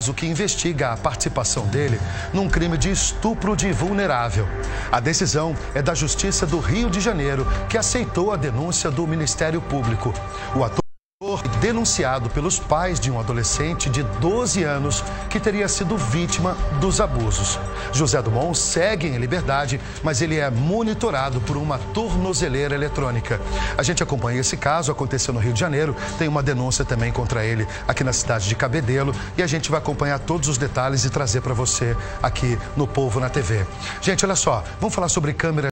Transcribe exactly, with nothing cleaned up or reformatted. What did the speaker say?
o que investiga a participação dele num crime de estupro de vulnerável. A decisão é da Justiça do Rio de Janeiro, que aceitou a denúncia do Ministério Público. O ator denunciado pelos pais de um adolescente de doze anos que teria sido vítima dos abusos. José Dumont segue em liberdade, mas ele é monitorado por uma tornozeleira eletrônica. A gente acompanha esse caso, aconteceu no Rio de Janeiro, tem uma denúncia também contra ele aqui na cidade de Cabedelo e a gente vai acompanhar todos os detalhes e trazer para você aqui no Povo na T V. Gente, olha só, vamos falar sobre câmera